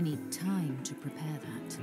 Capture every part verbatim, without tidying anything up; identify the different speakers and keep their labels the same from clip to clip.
Speaker 1: need time to prepare that.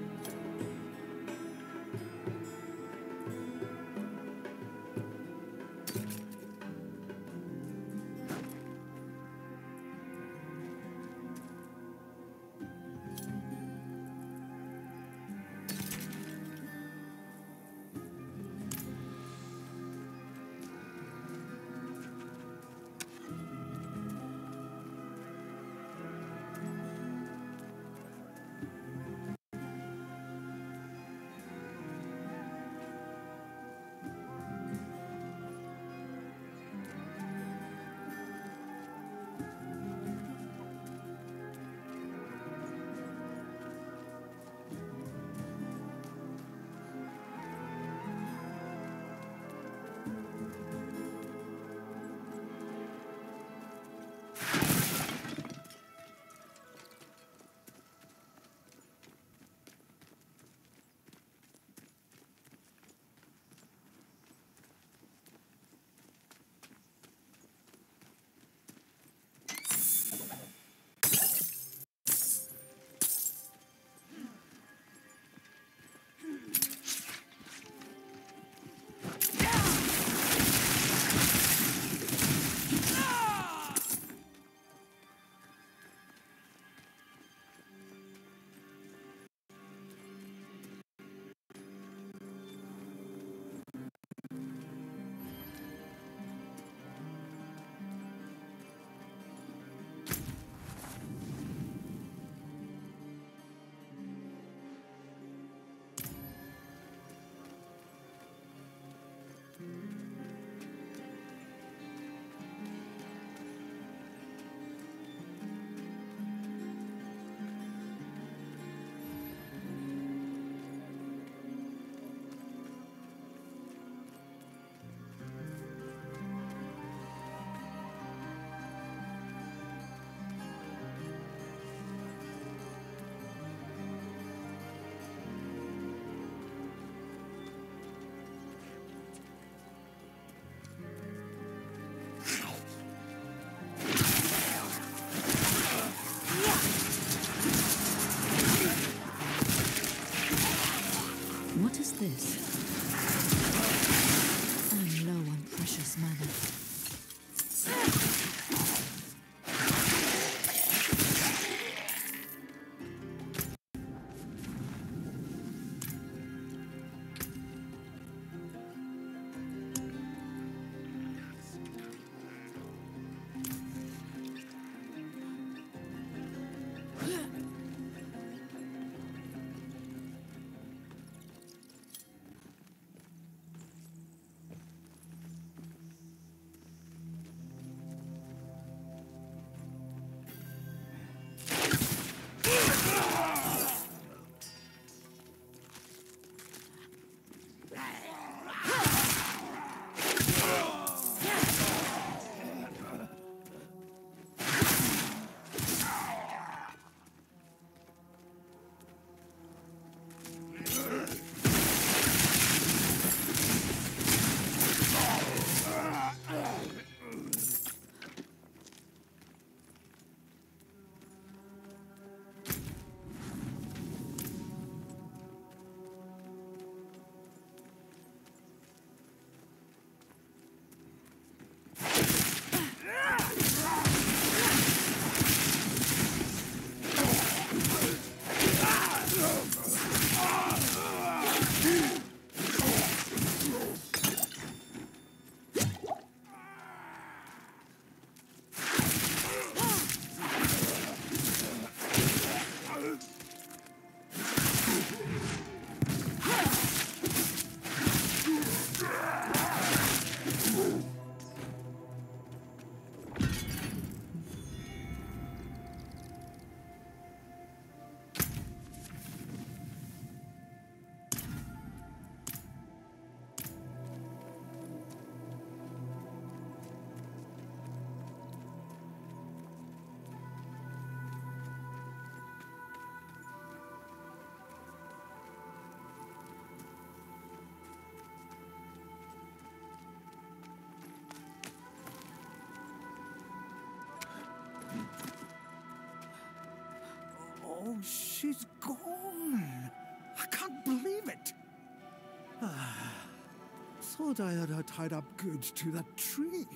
Speaker 1: What is this? I'm low on precious mana.
Speaker 2: Oh, she's gone. I can't believe it. Ah, thought I had her tied up good to that tree.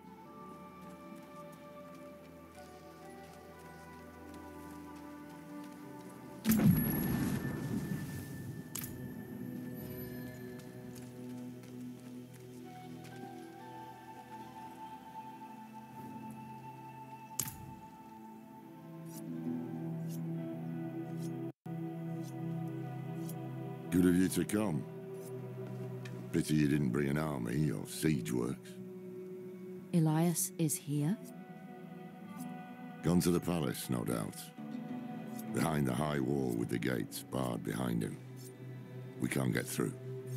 Speaker 3: Good of you to come. Pity you didn't bring an army or siege works.
Speaker 1: Elias is here?
Speaker 3: Gone to the palace, no doubt. Behind the high wall with the gates barred behind him. We can't get through.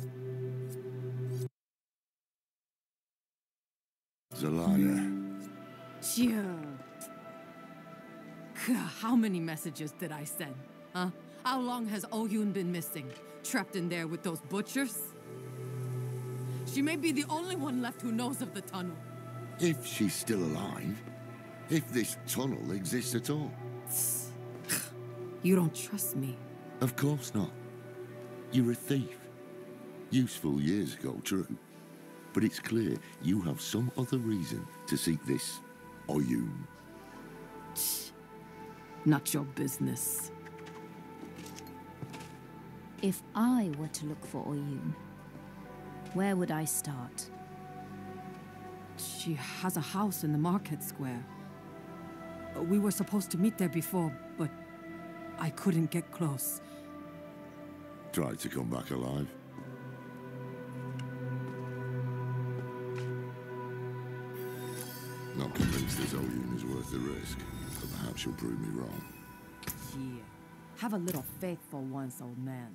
Speaker 3: Zelaya.
Speaker 4: Phew. How many messages did I send? Huh? How long has Oyun been missing? Trapped in there with those butchers? She may be the only one left who knows of the tunnel.
Speaker 3: If she's still alive. If this tunnel exists at all.
Speaker 4: You don't trust me?
Speaker 3: Of course not. You're a thief. Useful years ago, true. But it's clear you have some other reason to seek this Oyun.
Speaker 4: Not your business.
Speaker 1: If I were to look for Oyun, where would I start?
Speaker 4: She has a house in the market square. We were supposed to meet there before, but I couldn't get close.
Speaker 3: Tried to come back alive. Not convinced this Oyun is worth the risk, but perhaps you'll prove me wrong.
Speaker 4: Yeah. Have a little faith for once, old man.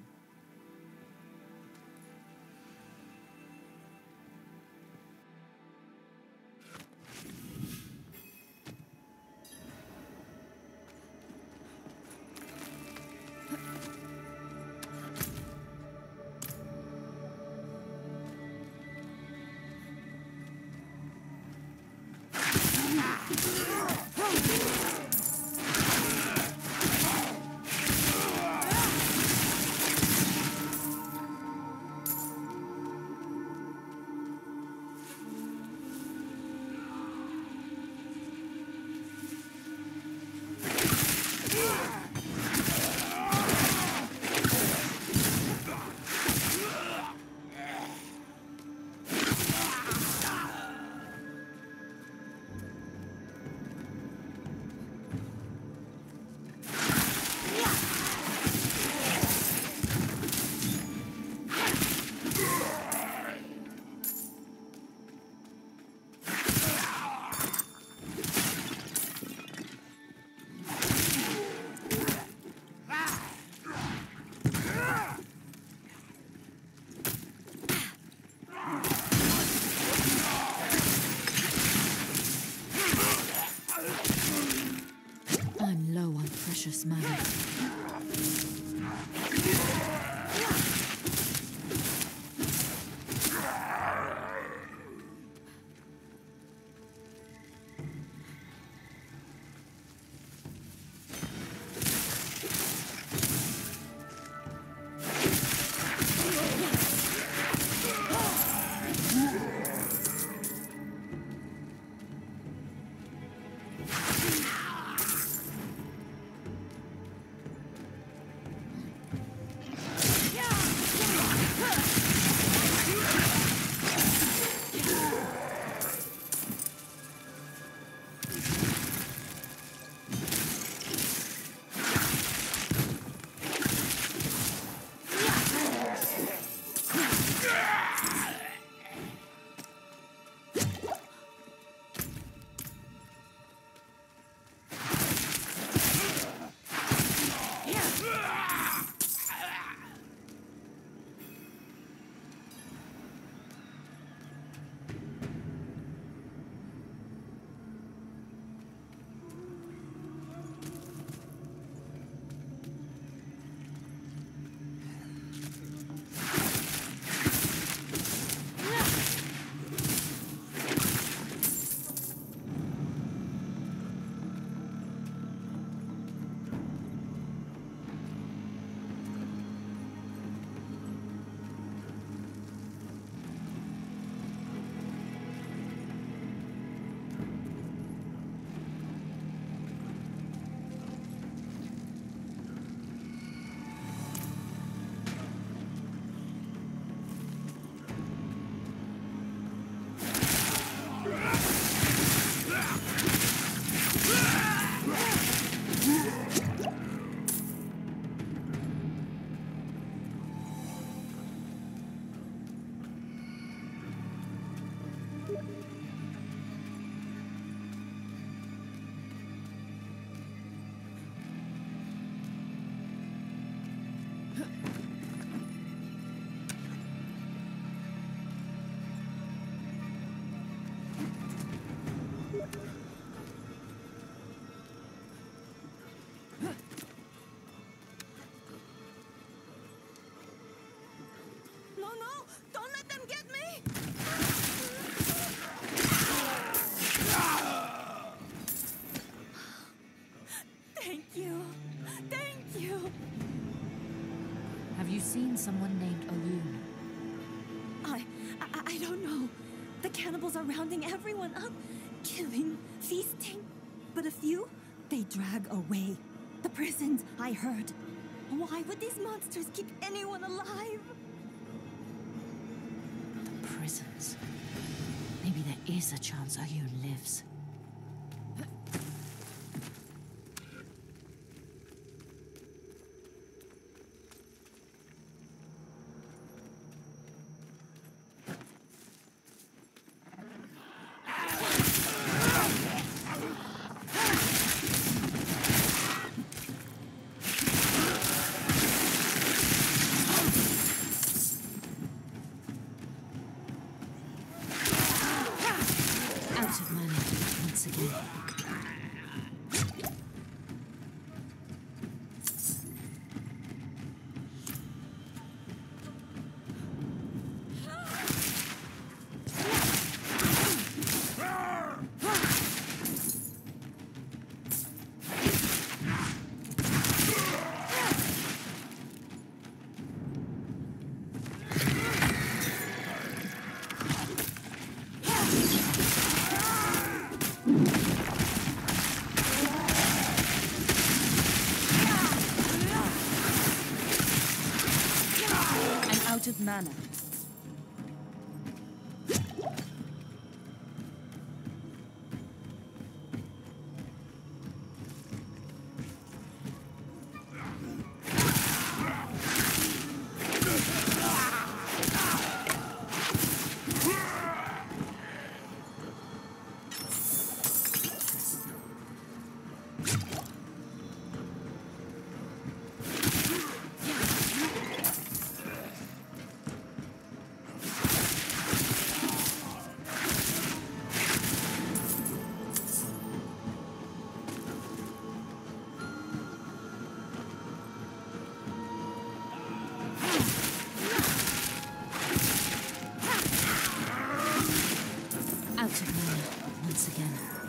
Speaker 5: no, no! Don't let them get me! Thank you. Thank you.
Speaker 1: Have you seen someone named Oyun?
Speaker 5: I, I... I don't know. The cannibals are rounding everyone up. Killing, feasting. But a few, they drag away. The prisons, I heard. Why would these monsters keep anyone alive?
Speaker 1: The prisons. Maybe there is a chance Oyun lives. Out of mana once again. Out of mana. Out of mana once again.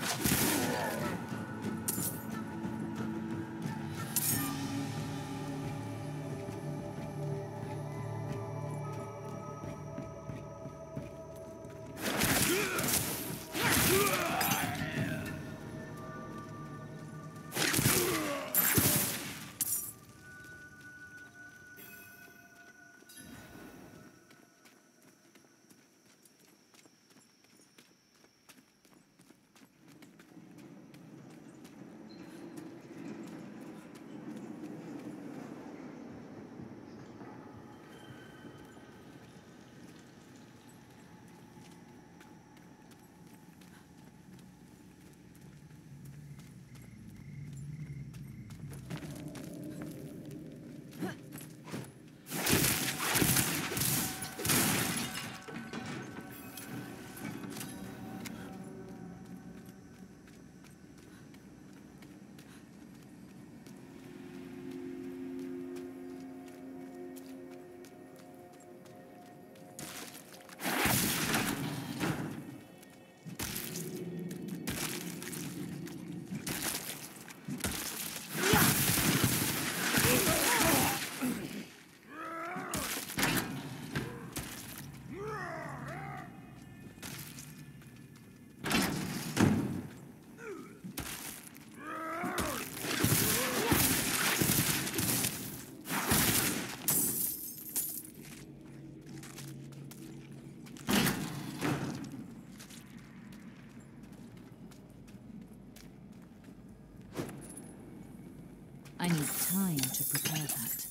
Speaker 1: I need time to prepare that.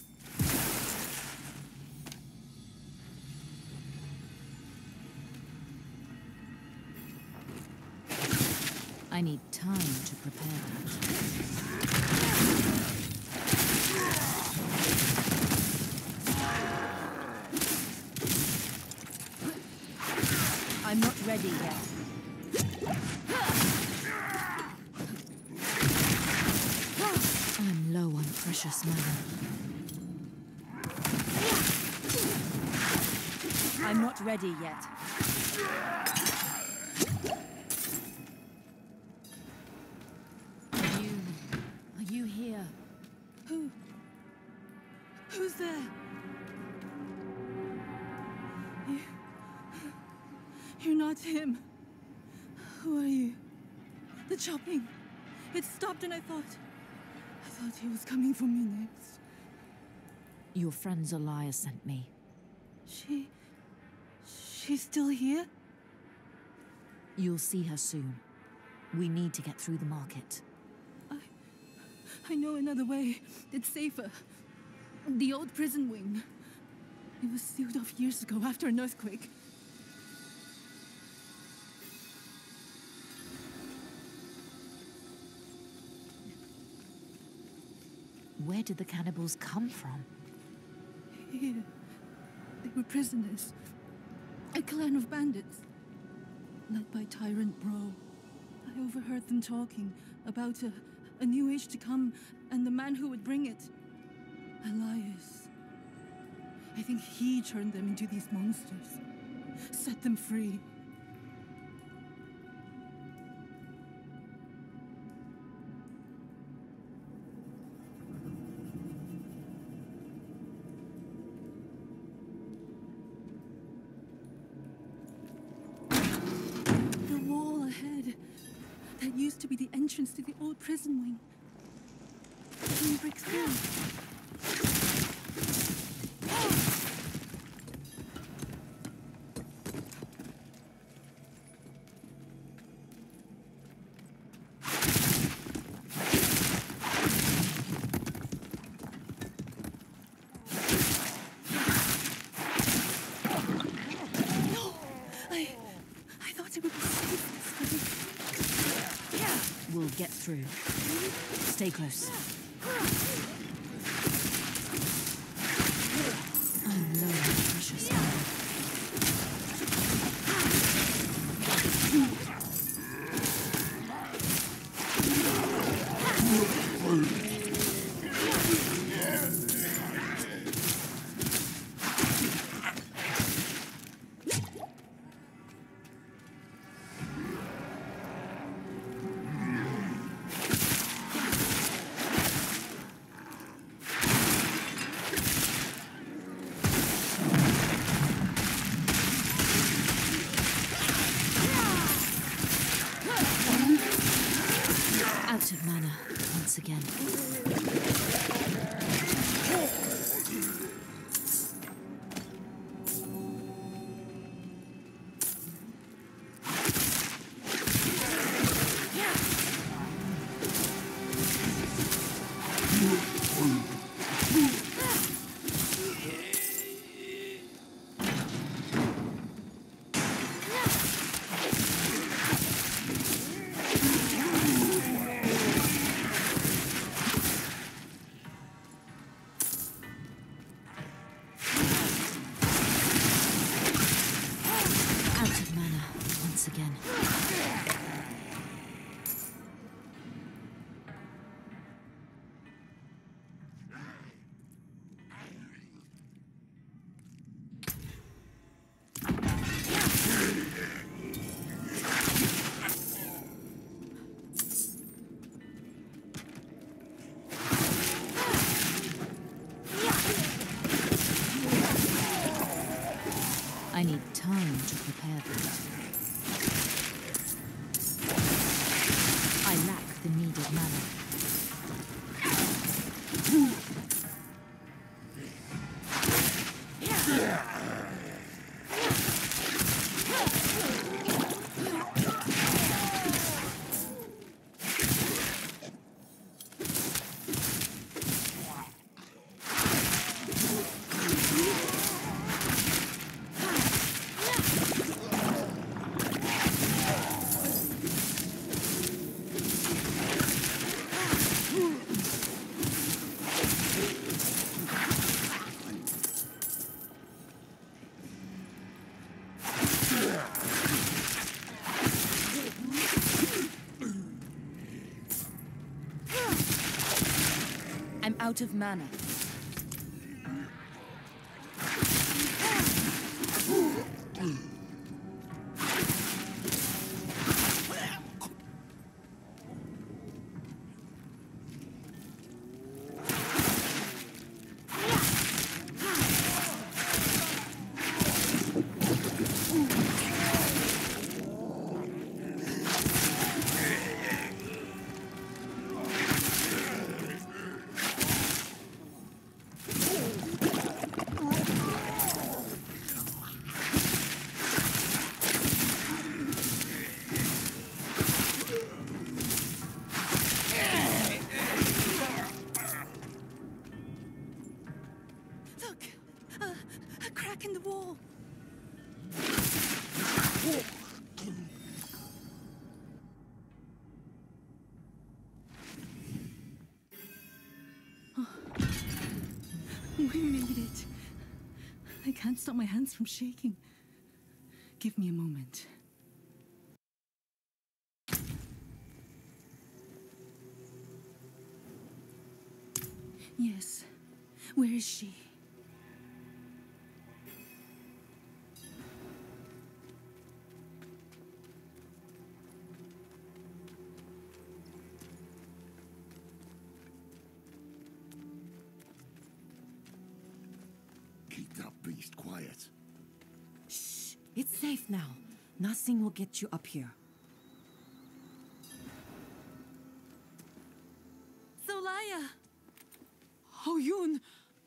Speaker 1: I need time to prepare that. I'm not ready yet. I'm low on precious mana.
Speaker 5: I'm not ready yet.
Speaker 4: Are you... are you here?
Speaker 5: Who? Who's there? You... You're not him. Who are you? The chopping. It stopped and I thought... I thought he was coming for me next.
Speaker 1: Your friend Zelaya sent me.
Speaker 5: She... She's still here?
Speaker 1: You'll see her soon. We need to get through the market.
Speaker 5: I... I know another way. It's safer. The old prison wing. It was sealed off years ago after an earthquake.
Speaker 1: Where did the cannibals come from?
Speaker 5: Here. They were prisoners. A clan of bandits. Led by Tyrant Bro. I overheard them talking about a, a new age to come and the man who would bring it. Elias. I think he turned them into these monsters. Set them free. That used to be the entrance to the old prison wing. Being brick through. I... I thought it would be safe this way.
Speaker 1: We'll get through. Stay close. Oh no, precious man. Out of mana once again. Again. I need time to prepare that. I lack the needed mana. I'm out of mana.
Speaker 5: wall. We made it. I can't stop my hands from shaking. Give me a moment. Yes. Where is she?
Speaker 3: Keep that beast quiet.
Speaker 4: Shh. It's safe now. Nothing will get you up here.
Speaker 5: Solaya!
Speaker 4: Oh, Yun!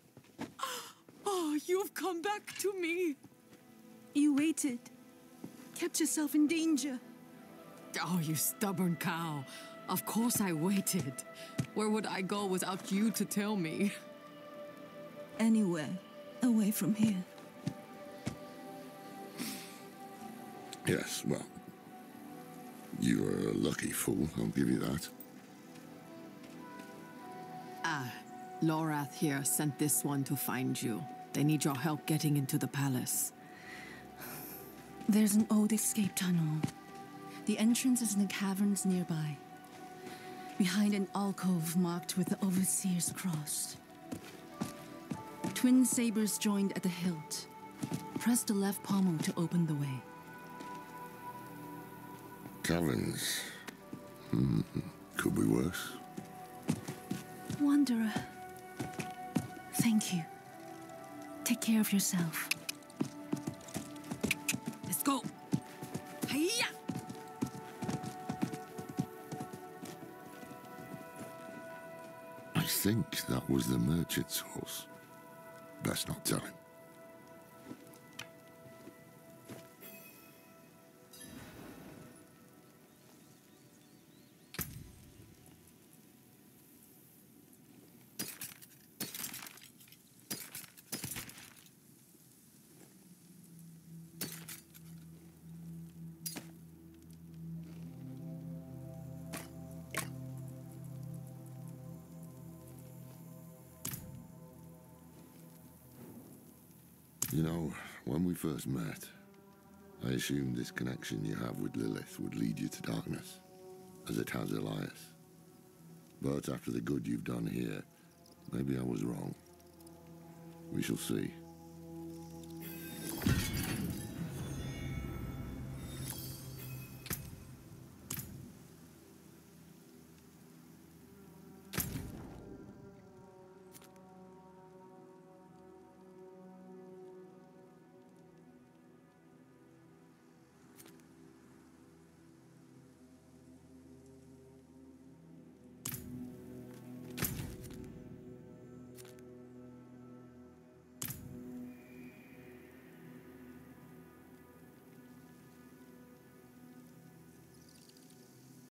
Speaker 4: Oh, you've come back to me!
Speaker 5: You waited. Kept yourself in danger.
Speaker 4: Oh, you stubborn cow. Of course I waited. Where would I go without you to tell me?
Speaker 5: Anywhere away from here.
Speaker 3: Yes, well, you're a lucky fool, I'll give you that.
Speaker 4: Ah, Lorath here sent this one to find you. They need your help getting into the palace.
Speaker 5: There's an old escape tunnel. The entrance is in the caverns nearby. Behind an alcove marked with the Overseer's cross. Twin sabers joined at the hilt. Press the left pommel to open the way.
Speaker 3: Caverns. Hmm. Could be worse.
Speaker 5: Wanderer. Thank you. Take care of yourself.
Speaker 4: Let's go! Hiya!
Speaker 3: I think that was the merchant's horse. Best not tell him. You know, when we first met, I assumed this connection you have with Lilith would lead you to darkness, as it has Elias. But after the good you've done here, maybe I was wrong. We shall see.